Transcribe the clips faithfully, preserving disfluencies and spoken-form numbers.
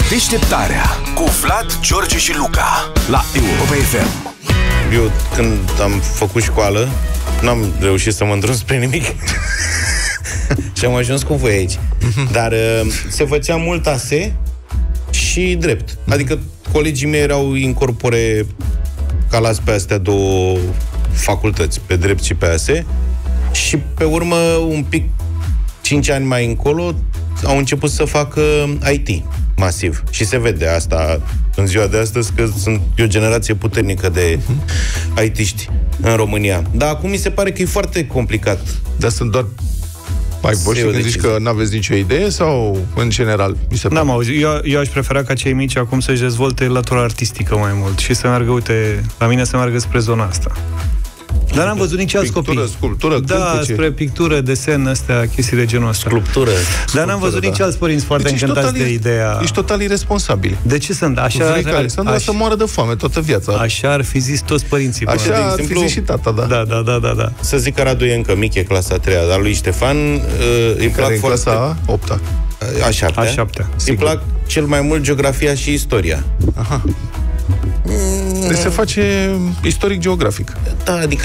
Deșteptarea cu Vlad, George și Luca la Europa F M. Eu, când am făcut școală, n-am reușit să mă îndrum spre nimic. Și am ajuns cu voi aici. Dar uh, se făcea mult A S E și drept. Adică colegii mei erau incorpore calați pe astea două facultăți, pe drept și pe A S E. Și pe urmă, un pic, cinci ani mai încolo, au început să facă I T masiv. Și se vede asta în ziua de astăzi, că sunt o generație puternică de I T-ști în România. Dar acum mi se pare că e foarte complicat. Dar sunt doar mai boși când zici că n-aveți nicio idee sau în general? Mi se N-am auzit. Eu, eu aș prefera ca cei mici acum să-și dezvolte latura artistică mai mult și să meargă, uite, la mine să meargă spre zona asta. Dar n-am văzut nici alți copii. Sculptură, da, spre pictură, desen, astea, chestii de genul ăsta. Sculptură. Dar n-am văzut nici alți părinți foarte deci încântați de ideea. Ești total irresponsabil. De ce sunt? Așa Vrei ca Alexandra să moară de foame toată viața. Așa ar fi zis toți părinții. Așa de ar exemplu, fi zis și tata, da. Da, da, da, da, da. Să zic că Radu e încă mic, e clasa a treia, dar lui Ștefan uh, îi Care plac în foarte... clasa a opta. A șaptea. A șaptea. Îi Sigur. plac cel mai mult geografia și istoria. Aha. Deci se face istoric-geografic. Da, adică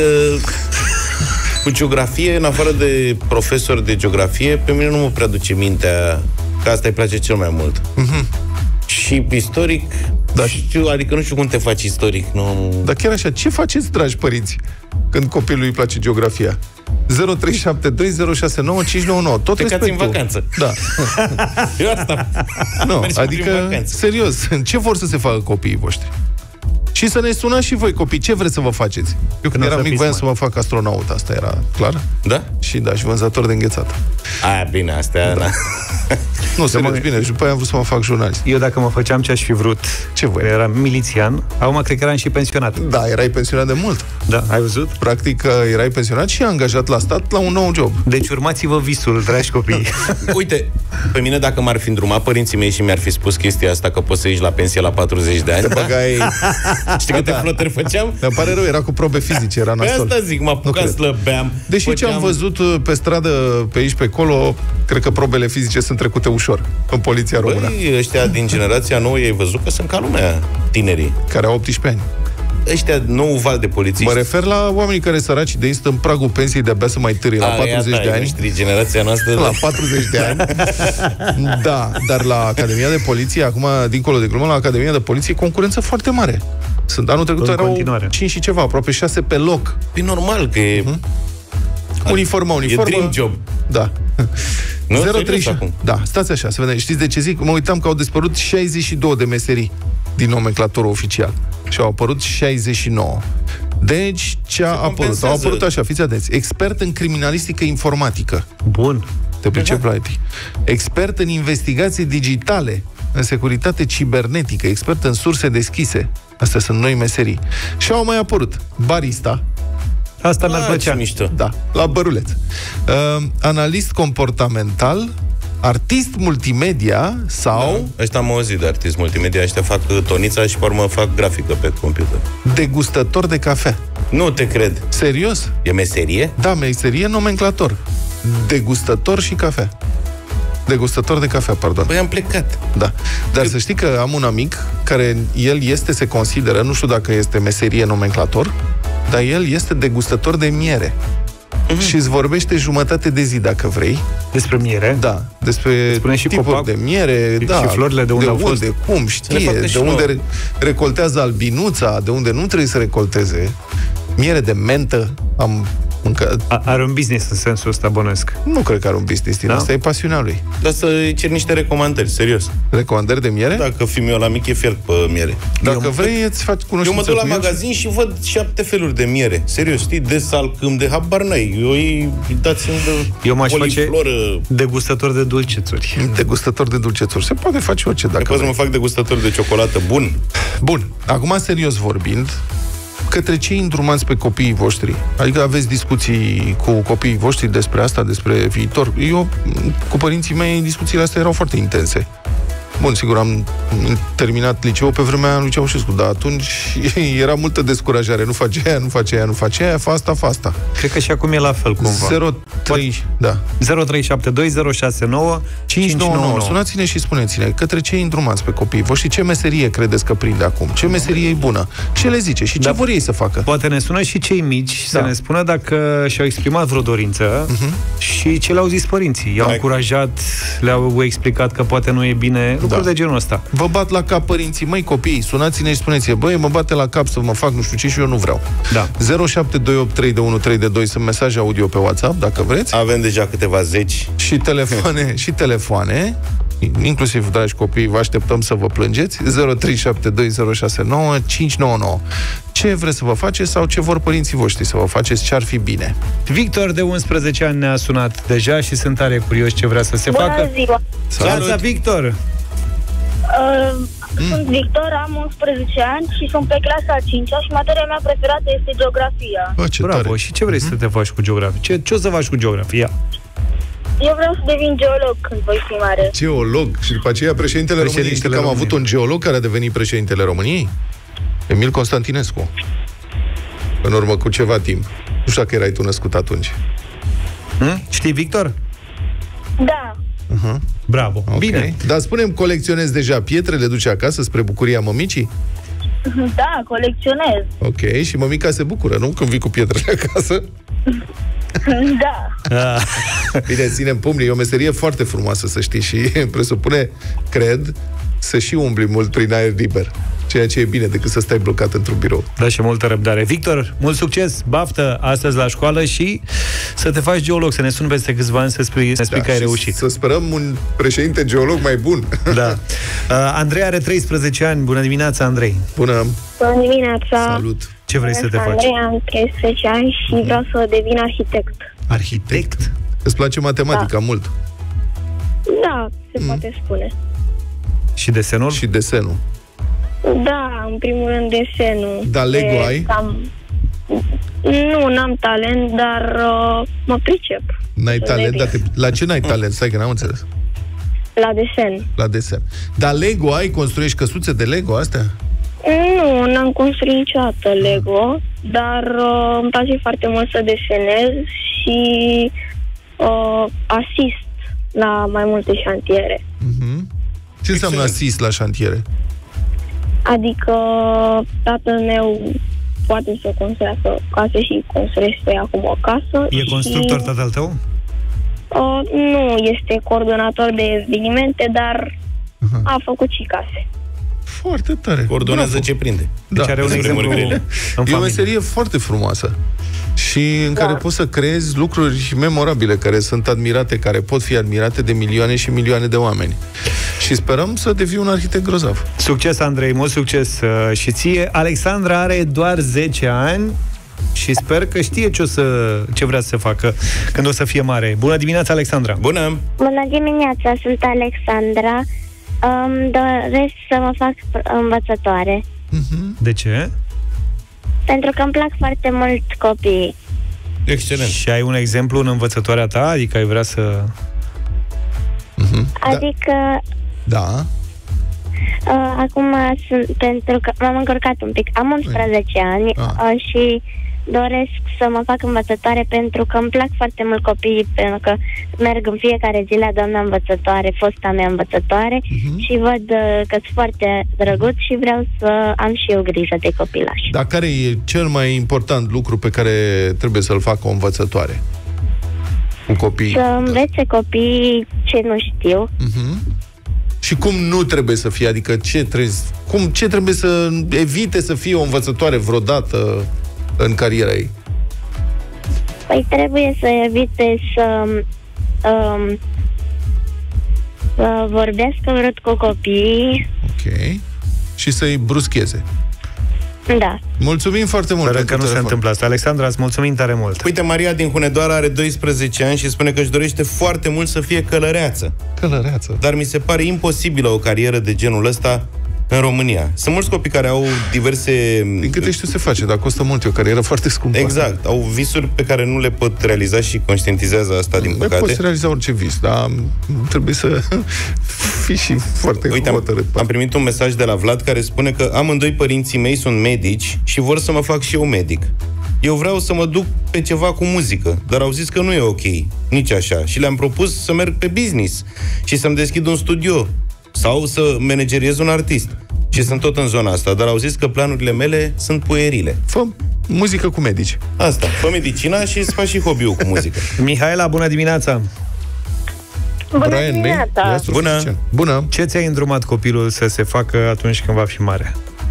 cu geografie, în afară de profesor de geografie, pe mine nu mă prea duce mintea că asta îi place cel mai mult. Uh-huh. Și istoric, da, știu, adică nu știu cum te faci istoric. Nu... Dar chiar așa, ce faceți, dragi părinți, când copilului îi place geografia? zero trei șapte doi zero șase nouă cinci nouă nouă. Tot Plecați respectul. în vacanță. Da. Eu asta. Nu, adică, serios, ce vor să se facă copiii voștri? Și să ne sunați și voi, copii, ce vreți să vă faceți? Eu când eram mic voiam să mă fac astronaut, asta era clar? Da? Și da, și vânzător de înghețată. Aia, bine, astea, da. Nu, serios, mă... bine, și după aia am vrut să mă fac jurnalist. Eu dacă mă făceam ce aș fi vrut, ce voi? Eram milițian, acum cred că eram și pensionat. Da, erai pensionat de mult. Da, ai văzut? Practic, erai pensionat și angajat la stat la un nou job. Deci urmați-vă visul, dragi copii. Uite, pe mine dacă m-ar fi îndrumat părinții mei și mi-ar fi spus chestia asta, că poți să ieși la pensie la patruzeci de ani, te băgai... Știi câte da. flotări făceam? Îmi pare rău, era cu probe fizice, era nasol. Pe asta zic, mă apucam, slăbeam. Deși făceam... ce am văzut pe stradă, pe aici, pe acolo, cred că probele fizice sunt trecute ușor în poliția română. Băi, ăștia din generația nouă, ai văzut că sunt ca lumea, tinerii. Care au optsprezece ani. Ăștia, nou val de polițiști. Mă refer la oamenii care săraci de ei sunt în pragul pensiei de-abia să mai târie la patruzeci de ani. Noștri, generația noastră. La patruzeci de ani. Da, dar la Academia de Poliție, acum, dincolo de glumă, la Academia de Poliție, concurență foarte mare. Sunt anul trecut erau cinci și ceva, aproape șase pe loc. E normal că e... Uh-huh. Uniformă, uniformă. E dream job. Da. Nu, zero trei acum. Da, stați așa, să vedem. Știți de ce zic? Mă uitam că au dispărut șaizeci și două de meserii din nomenclatorul oficial. Și au apărut șaizeci și nouă. Deci, ce a apărut? Au apărut așa, fiți atenți. Expert în criminalistică informatică. Bun. Te pricep la I T. Expert în investigații digitale, în securitate cibernetică, expert în surse deschise. Astea sunt noi meserii. Și au mai apărut barista. Asta mi-ar plăcea. Mișto. Da, la băruleț. Uh, analist comportamental, artist multimedia sau... Da, ăștia am auzit de artist multimedia, ăștia fac tonița și pe urmă fac grafică pe computer. Degustător de cafea. Nu te cred. Serios? E meserie? Da, meserie nomenclator. Degustător și cafea. Degustător de cafea, pardon. Păi am plecat. Da. Dar Eu... să știi că am un amic care el este, se consideră, nu știu dacă este meserie nomenclator, dar el este degustător de miere. Mm-hmm. Și îți vorbește jumătate de zi, dacă vrei. Despre miere? Da. Despre Spune și tipuri copac, de miere, și, da. Și florile de unde, de au fost. unde, cum știe, de unde re- recoltează albinuța, de unde nu trebuie să recolteze. Miere de mentă am mâncat. A, are un business în sensul ăsta, bănuiesc. Nu cred că are un business din da? asta, e pasiunea lui. Dar să cer niște recomandări, serios. Recomandări de miere? Dacă fiul meu la mic e fiert pe miere. Dacă eu vrei, îți faci cunoștință. Eu mă duc la magazin și văd șapte feluri de miere. Serios, știi, de salcâm, de habar n-ai. Eu îi dați-mi de Eu m-aș polifloră. face degustător de dulcețuri. Degustător de dulcețuri. Se poate face orice dacă poți să mă fac degustător de ciocolată. Bun. Bun. Acum, serios vorbind, către cei îndrumați pe copiii voștri? Adică aveți discuții cu copiii voștri despre asta, despre viitor? Eu, cu părinții mei, discuțiile astea erau foarte intense. Bun, sigur, am terminat liceul pe vremea lui Ceaușescu, dar atunci era multă descurajare. Nu face aia, nu face aia, nu face aia, fa asta, fa asta. Cred că și acum e la fel, cumva. zero trei, da. zero trei șapte doi zero șase nouă cinci nouă nouă. Sunați-ne și spuneți-ne către ce îndrumați pe copiii voștri, ce meserie credeți că prinde acum, ce meserie e bună, ce le zice și ce da, vor ei să facă. Poate ne sună și cei mici da. să ne spună dacă și-au exprimat vreo dorință uh-huh. și ce le-au zis părinții. I-au da. încurajat, le-au explicat că poate nu e bine, lucruri da. de genul ăsta. Vă bat la cap părinții, măi copii, sunați-ne și spuneți-le, băi, mă bate la cap să mă fac nu știu ce și eu nu vreau. Da. zero șapte doi opt trei unu trei doi sunt mesaje audio pe WhatsApp, dacă vreți. Avem deja câteva zeci. Și telefoane, și telefoane, inclusiv, dragi copii, vă așteptăm să vă plângeți. zero trei șapte doi zero șase nouă cinci nouă nouă. Ce vreți să vă faceți sau ce vor părinții voștri să vă faceți, ce ar fi bine? Victor, de unsprezece ani, ne-a sunat deja și sunt tare curios ce vrea să se Bună facă. Ziua. Salut, Victor! Uh, mm. Sunt Victor, am unsprezece ani și sunt pe clasa a cincea și materia mea preferată este geografia. Bă, ce Bravo, tare. Și ce vrei mm-hmm. să te faci cu geografia? Ce, ce o să faci cu geografia? Eu vreau să devin geolog când voi fi mare. Geolog? Și după aceea președintele, președintele României. Știi că am avut un geolog care a devenit președintele României? Emil Constantinescu. În urmă cu ceva timp. Nu știu dacă erai tu născut atunci. Hmm? Știi, Victor? Da. Uh-huh. Bravo. Okay. Bine. Dar spune-mi, colecționezi deja pietre, le duci acasă spre bucuria mămicii? Da, colecționez. Ok, și mămica se bucură, nu? Când vii cu pietrele acasă? Da. Bine, ținem pumnii, e o meserie foarte frumoasă, să știi, și presupune, cred, să și umbli mult prin aer liber. Ceea ce e bine decât să stai blocat într-un birou. Da, și multă răbdare. Victor, mult succes, baftă astăzi la școală și să te faci geolog, să ne suni peste câțiva ani să spui, să spui da, că ai reușit. Să sperăm un președinte geolog mai bun. Da. Uh, Andrei are treisprezece ani. Bună dimineața, Andrei. Bună. Bună dimineața. Salut. Ce vrei să te faci? Andrei, am treisprezece ani și vreau să devin arhitect. Arhitect? Îți place matematica da. mult? Da, se mm. poate spune. Și desenul? Și desenul. Da, în primul rând desenul. Dar Lego de, ai? Cam... Nu, n-am talent, dar uh, mă pricep. N-ai talent? Dar te... La ce n-ai talent? Stai că n-am înțeles. La desen. La desen. Dar Lego ai? Construiești căsuțe de Lego astea? Nu, n-am construit niciodată Lego, dar uh, îmi place foarte mult să desenez și uh, asist la mai multe șantiere. Uh-huh. Ce înseamnă asist la șantiere? Adică tatăl meu poate să construiască case și construiește acum o casă. E constructor și, tatăl tău? Uh, nu, este coordonator de evenimente, dar uh-huh. a făcut și case. Foarte tare. Coordonează Bravo. ce prinde. Deci da. are un exemplu în E o meserie foarte frumoasă și în da. care poți să creezi lucruri memorabile, care sunt admirate, care pot fi admirate de milioane și milioane de oameni. Și sperăm să devii un arhitect grozav. Succes, Andrei, mult succes uh, și ție. Alexandra are doar zece ani și sper că știe ce, o să, ce vrea să facă când o să fie mare. Bună dimineața, Alexandra! Bună! Bună dimineața, sunt Alexandra. Îmi doresc să mă fac învățătoare. Uh-huh. De ce? Pentru că îmi plac foarte mult copiii. Excelent. Și ai un exemplu în învățătoarea ta? Adică ai vrea să... Uh-huh. Adică... Da. Uh, acum sunt, pentru că m-am încurcat un pic. Am unsprezece ani uh, și doresc să mă fac învățătoare pentru că îmi plac foarte mult copiii, pentru că merg în fiecare zi la doamna învățătoare, fosta mea învățătoare, uh-huh. și văd uh, că sunt foarte drăguț și vreau să am și eu grijă de copilași. Dar care e cel mai important lucru pe care trebuie să-l facă o învățătoare cu copiii? Să învețe copiii ce nu știu. Uh-huh. Și cum nu trebuie să fie? Adică ce trebuie, cum, ce trebuie să evite să fie o învățătoare vreodată în cariera ei? Păi trebuie să evite să, um, să vorbească urât cu copiii. Ok. Și să-i bruscheze. Da. Mulțumim foarte mult. Sper că nu telefon. Se întâmplă asta. Alexandra, îți mulțumim tare mult. Uite, Maria din Hunedoara are doisprezece ani și spune că își dorește foarte mult să fie călăreață. Călăreață. Dar mi se pare imposibilă o carieră de genul ăsta în România. Sunt mulți copii care au diverse... Din câte știu se face, dar costă mult, e o carieră foarte scumpă. Exact, au visuri pe care nu le pot realiza și conștientizează asta, din păcate. Nu poți realiza orice vis, dar trebuie să fi și foarte Uite, am, hotărât. am primit un mesaj de la Vlad care spune că amândoi părinții mei sunt medici și vor să mă fac și eu medic. Eu vreau să mă duc pe ceva cu muzică, dar au zis că nu e ok, nici așa. Și le-am propus să merg pe business și să-mi deschid un studio sau să manageriez un artist. Și sunt tot în zona asta, dar au zis că planurile mele sunt puerile. Fă muzică cu medici. Asta, fă medicina și îți faci și hobby-ul cu muzică. Mihaela, bună dimineața! Bună Brian dimineața! Bună! Bună! Ce ți-ai îndrumat copilul să se facă atunci când va fi mare?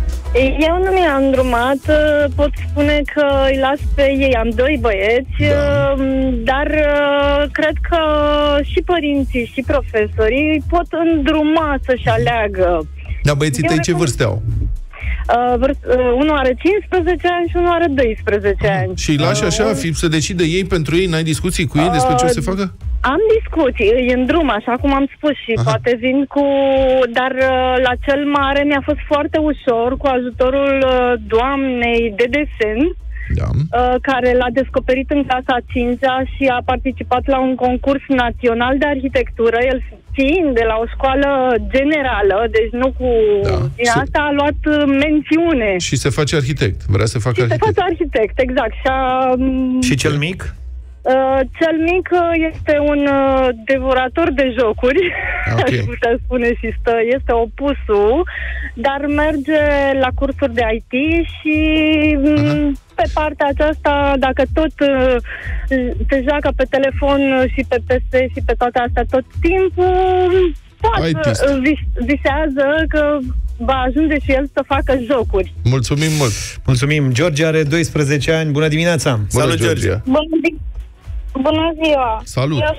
Eu nu mi-am îndrumat, pot spune că îi las pe ei, am doi băieți, Da. dar cred că și părinții și profesorii îi pot îndruma să-și aleagă. Dar băieții tăi Eu ce vârste au? Uh, vârst, uh, unul are cincisprezece ani și unul are doisprezece ani. Și îi lași așa, Uh, fi, să decide ei pentru ei, n-ai discuții cu ei despre ce o să facă? Am discuții, îi îndrum, așa cum am spus și Aha. poate vin cu... Dar uh, la cel mare mi-a fost foarte ușor cu ajutorul uh, doamnei de desen, Da. uh, care l-a descoperit în clasa a cincea și a participat la un concurs național de arhitectură, el fiind de la o școală generală, deci nu cu... Da. Din Se- asta a luat uh, mențiune. Și se face arhitect. Vrea să facă Și se arhitect. face arhitect, exact. Și, a, Și cel mic? uh, cel mic uh, este un uh, devorator de jocuri, Ok. aș putea spune, și stă, este opusul, dar merge la cursuri de I T și Aha. pe partea aceasta, dacă tot uh, se joacă pe telefon și pe P C și pe toate astea tot timpul, poate I T-ist. uh, vis- visează că va ajunge și el să facă jocuri. Mulțumim mult! Mulțumim. George are doisprezece ani. Bună dimineața! Bună, Salut, George. Georgia. Bună, zi- Bună ziua! Salut! Eu,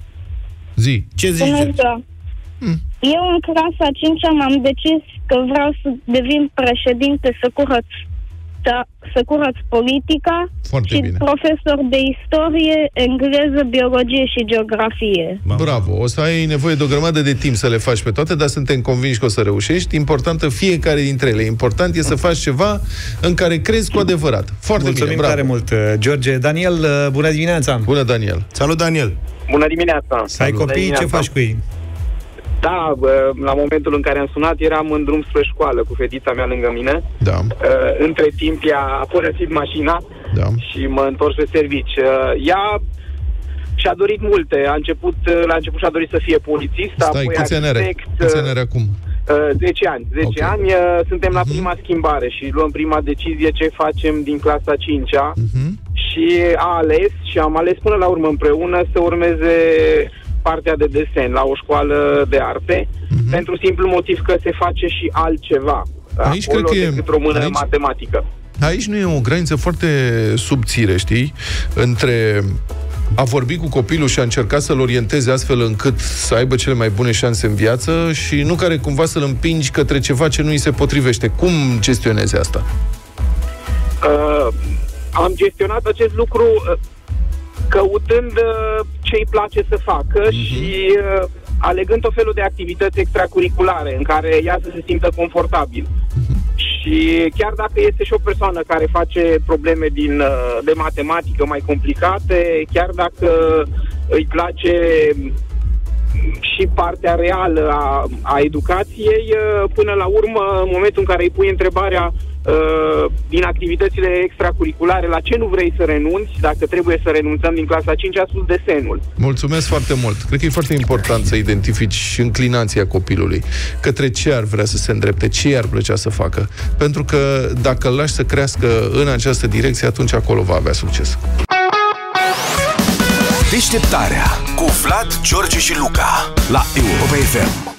Zi! Ce zici, bună George? ziua! Hmm. Eu în clasa a cincea m-am decis că vreau să devin președinte, să curăț, să, să curăț politica Foarte și bine. profesor de istorie, engleză, biologie și geografie. Mamă. Bravo! O să ai nevoie de o grămadă de timp să le faci pe toate, dar suntem convinși că o să reușești. Importantă fiecare dintre ele. Important e să faci ceva în care crezi cu adevărat. Foarte Mulțumim bine, bravo! tare mult, George. Daniel, bună dimineața! Bună, Daniel! Salut, Daniel! Bună dimineața! Ai copii, ce faci cu ei? Da, bă, la momentul în care am sunat eram în drum spre școală cu fetița mea lângă mine. Da, Uh, Între timp ea a părăsit mașina da. și mă întorc pe servici. Uh, Ea și-a dorit multe. A început, uh, la început și-a dorit să fie polițist, Stai, apoi câți ani are? arhitect. Câți ani are acum? uh, zece ani. zece Ok. ani. uh, Suntem la Mhm. prima schimbare și luăm prima decizie ce facem din clasa a cincea. Mhm. Și a ales și am ales până la urmă împreună să urmeze partea de desen la o școală de arte, Mhm. pentru simplu motiv că se face și altceva Aici acolo cred că e- decât română aici- matematică. Aici nu e o graniță foarte subțire, știi? Între a vorbi cu copilul și a încerca să-l orienteze astfel încât să aibă cele mai bune șanse în viață și nu care cumva să-l împingi către ceva ce nu îi se potrivește. Cum gestionezi asta? Uh, am gestionat acest lucru uh, căutând uh, ce îi place să facă Mhm. și uh, alegând tot felul de activități extracurriculare în care ea să se simtă confortabil. Mhm. Și chiar dacă este și o persoană care face probleme din, uh, de matematică mai complicate, chiar dacă îi place și partea reală a, a educației, uh, până la urmă, în momentul în care îi pui întrebarea uh, din activitățile extracurriculare, la ce nu vrei să renunți, dacă trebuie să renunțăm din clasa a cincea, a spus desenul. Mulțumesc foarte mult. Cred că e foarte important să identifici înclinația copilului, către ce ar vrea să se îndrepte, ce i-ar plăcea să facă. Pentru că dacă îl lași să crească în această direcție, atunci acolo va avea succes. Deșteptarea cu Vlad, George și Luca la Europa F M.